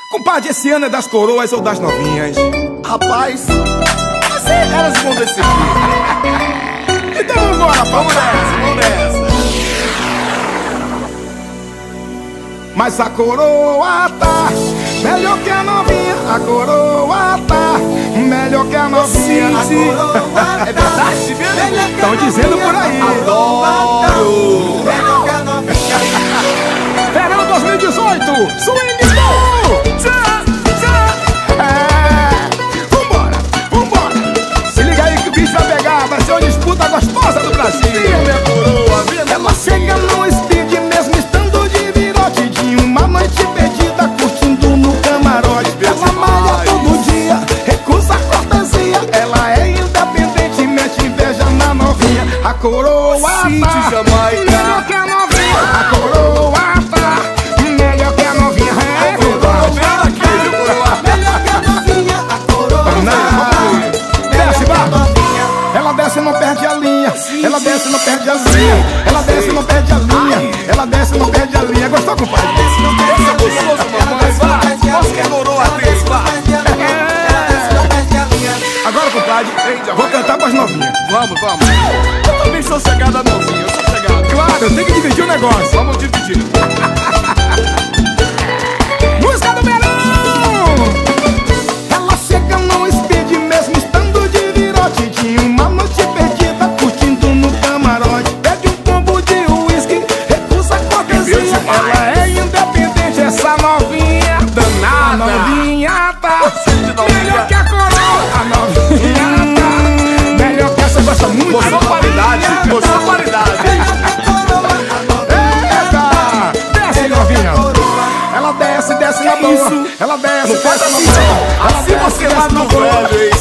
Compadre, esse ano é das coroas ou das novinhas? Rapaz, elas vão decidir. Então vambora, Vamos nessa. Mas a coroa tá melhor que a novinha. A coroa tá melhor que a novinha. É verdade mesmo? Estão dizendo por aí. Adoro. Verão 2018, Swing Show! Vambora! Se liga aí que o bicho vai pegar, vai ser uma disputa gostosa do Brasil. Minha coroa, Ela chega no speed mesmo estando de virote, de uma noite perdida curtindo no camarote. Ela malha todo dia, recusa a cortesia. Ela é independente, mete inveja na novinha. A coroa tá melhor que a novinha. A coroa tá melhor que a novinha. É verdade. Melhor que a novinha, a coroa. Desce, vá. Ela desce e não perde a linha. Ela desce e não perde a linha. Ela desce e não perde a linha. Ela desce e não perde a linha. Gostou, compadre? Esse é gostoso, mamãe. Vai. Posso que a coroa atriz, vai. Agora, compadre, vou cantar pras novinhas. Vamos. Eu também sou chegada novinha, eu sou chegada. Claro, eu tenho que dividir o negócio. Vamos dividir. Música do verão! Ela chega no speed mesmo estando de virote, de uma noite perdida curtindo no camarote. Pede um combo de uísque, recusa a cortesia. Ela é independente, essa novinha danada. A novinha tá melhor que a coroa. A novinha tá melhor que essa, gosta muito. Mostrou qualidade. Eita! Desce, novinha. Ela desce na boa. Ela desce na boa. Assim você vai no velho, hein?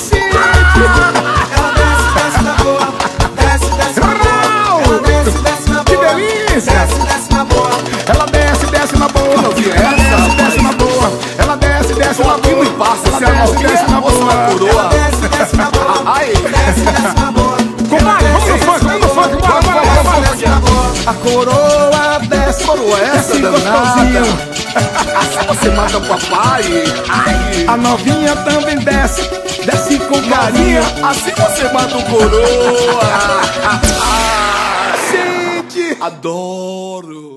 Que delícia! Ela desce na boa. Ela desce na boa. Ela desce na boa. Me passa, se a novinha desce na moça na boa. coroa. Ai, Compadre, vamos no funk, bora. A coroa desce. coroa essa Desce danada. gostosinho. Assim você mata o papai. Ai, A novinha também desce com carinho. assim você mata o coroa. Gente! Adoro.